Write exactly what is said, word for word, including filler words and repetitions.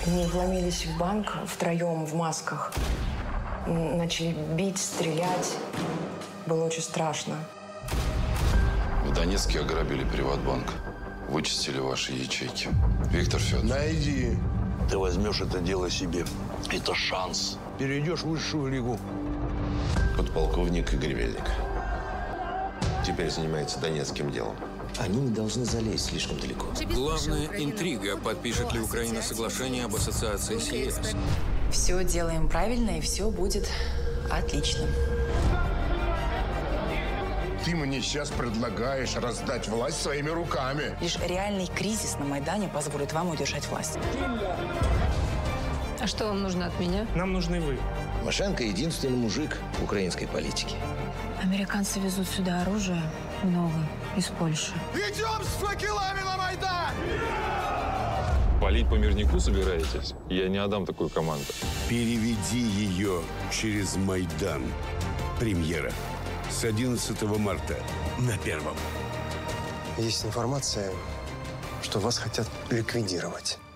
Они вломились в банк втроем в масках. Начали бить, стрелять. Было очень страшно. В Донецке ограбили Приватбанк. Вычистили ваши ячейки. Виктор Федорович. Найди. Ты возьмешь это дело себе. Это шанс. Перейдешь в высшую лигу. Подполковник Игорь Вельник. Теперь занимается донецким делом. Они не должны залезть слишком далеко. Главная интрига, подпишет ли Украина соглашение об ассоциации с ЕС. Все делаем правильно, и все будет отлично. Ты мне сейчас предлагаешь раздать власть своими руками. Лишь реальный кризис на Майдане позволит вам удержать власть. А что вам нужно от меня? Нам нужны вы. Тимошенко единственный мужик в украинской политике. Американцы везут сюда оружие много из Польши. Идем с факелами на Майдан! Палить по мирнику собираетесь? Я не отдам такую команду. Переведи ее через Майдан. Премьера с одиннадцатого марта на Первом. Есть информация, что вас хотят ликвидировать.